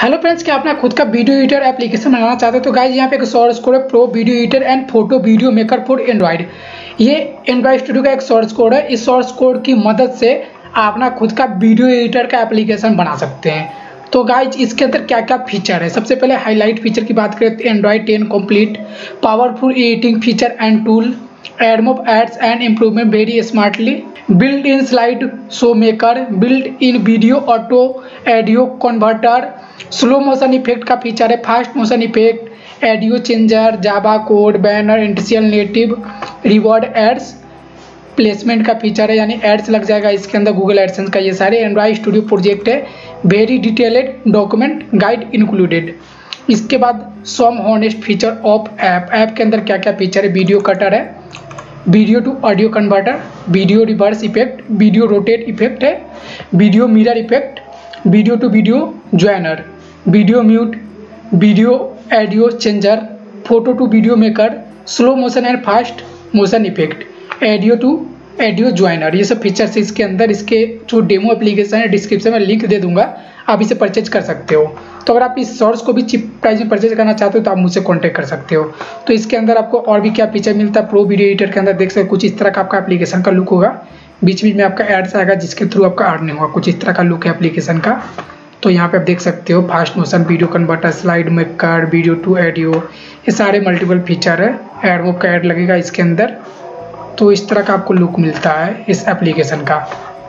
Hello friends, क्या अपना खुद का वीडियो एडिटर एप्लीकेशन बनाना चाहते हो तो गाइज यहाँ पे एक सोर्स कोड है pro video editor and photo video maker for Android. ये एंड्रॉइड स्टूडियो का एक सोर्स कोड है। इस सोर्स कोड की मदद से आप अपना खुद का वीडियो एडिटर का एप्लीकेशन बना सकते हैं। तो गाइज इसके अंदर क्या क्या फीचर है, सबसे पहले हाईलाइट फीचर की बात करें तो Android 10 complete, powerful editing feature and tool, AdMob ads and improvement very smartly, build in slide show maker, build in video auto audio converter, slow motion effect का फीचर है, fast motion effect, audio changer, Java code, banner, industrial native, reward ads, placement का feature है यानी ads लग जाएगा इसके अंदर Google AdSense का। ये सारे एंड्रॉइड स्टूडियो प्रोजेक्ट है, very detailed document guide included. इसके बाद some honest feature of app के अंदर क्या क्या फीचर है, वीडियो कटर है, video to audio converter, video reverse effect, video rotate effect है, video mirror effect, video to video joiner, video mute, video audio changer, photo to video maker, slow motion and fast motion effect, audio to audio joiner. ये सब features इसके अंदर। इसके जो demo application है description में link दे दूंगा, आप इसे परचेज कर सकते हो। तो अगर आप इस सोर्स को भी चीप प्राइस में परचेज करना चाहते हो तो आप मुझसे कांटेक्ट कर सकते हो। तो इसके अंदर आपको और भी क्या फीचर मिलता है, प्रो वीडियो एडिटर के अंदर देख सकते हो कुछ इस तरह का आपका एप्लीकेशन का लुक होगा, बीच बीच में आपका एड्स आएगा जिसके थ्रू आपका अर्निंग होगा। कुछ इस तरह का लुक है एप्लीकेशन का। तो यहाँ पे आप देख सकते हो fast motion, video converter, slide maker, video to audio, ये सारे मल्टीपल फीचर है। एडमोब का ऐड लगेगा इसके अंदर। तो इस तरह का आपको लुक मिलता है इस एप्लीकेशन का।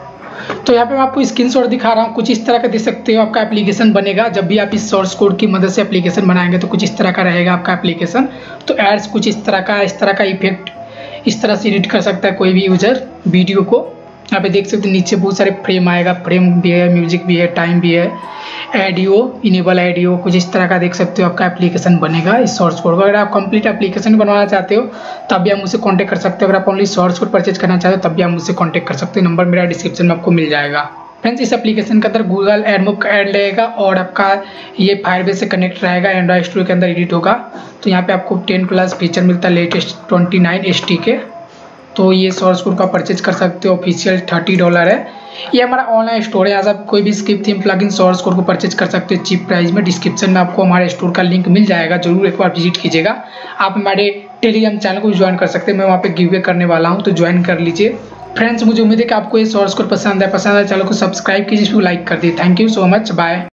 तो यहाँ पे मैं आपको स्क्रीनशॉट दिखा रहा हूँ, कुछ इस तरह का देख सकते हो आपका एप्लीकेशन बनेगा। जब भी आप इस सोर्स कोड की मदद से एप्लीकेशन बनाएंगे तो कुछ इस तरह का रहेगा आपका एप्लीकेशन। तो एड्स कुछ इस तरह का इफेक्ट इस तरह से एडिट कर सकता है कोई भी यूजर वीडियो को। यहाँ पे देख सकते हो नीचे बहुत सारे फ्रेम आएगा, फ्रेम भी है, म्यूजिक भी है, टाइम भी है, ऑडियो इनेबल ऑडियो, कुछ इस तरह का देख सकते हो आपका एप्लीकेशन बनेगा इस सोर्स कोड का। अगर आप कंप्लीट एप्लीकेशन बनवाना चाहते हो तब भी आप मुझसे कांटेक्ट कर सकते हो। अगर आप ओनली सोर्स कोड परचेज करना चाहते हो तब भी आप मुझसे कांटेक्ट कर सकते हो। नंबर मेरा डिस्क्रिप्शन में आपको मिल जाएगा। फ्रेंड्स, इस एप्लीकेशन के अंदर गूगल एडमोब का ऐड लगेगा और आपका ये फायरबेस से कनेक्ट रहेगा, एंड्रॉइड स्टूडियो के अंदर एडिट होगा। तो यहाँ पे आपको 10+ फीचर मिलता है, लेटेस्ट 29 ST के। तो ये सोर्स कोड का परचेज कर सकते हो, ऑफिशियल $30 है। ये हमारा ऑनलाइन स्टोर है, यहाँ से आप कोई भी script theme plugin source code को परचेज कर सकते हो चीप प्राइस में। डिस्क्रिप्शन में आपको हमारे स्टोर का लिंक मिल जाएगा, जरूर एक बार विजिट कीजिएगा। आप हमारे टेलीग्राम चैनल को भी ज्वाइन कर सकते हैं, मैं वहाँ पे गिव अवे करने वाला हूँ, तो ज्वाइन कर लीजिए। फ्रेंड्स, मुझे उम्मीद है कि आपको ये सोर्स कोड पसंद है। चैनल को सब्सक्राइब कीजिए, इसको लाइक कर दिए। Thank you so much, bye.